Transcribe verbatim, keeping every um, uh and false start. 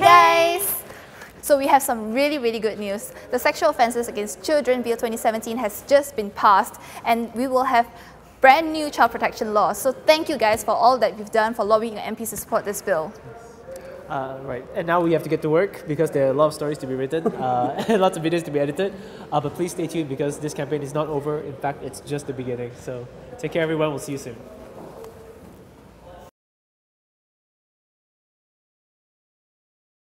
guys! So we have some really, really good news. The Sexual Offences Against Children Bill twenty seventeen has just been passed, and we will have brand new child protection laws. So thank you guys for all that you've done for lobbying your M Ps to support this bill. Uh, right, and now we have to get to work because there are a lot of stories to be written, uh, and lots of videos to be edited. Uh, but please stay tuned because this campaign is not over. In fact, it's just the beginning. So take care, everyone. We'll see you soon.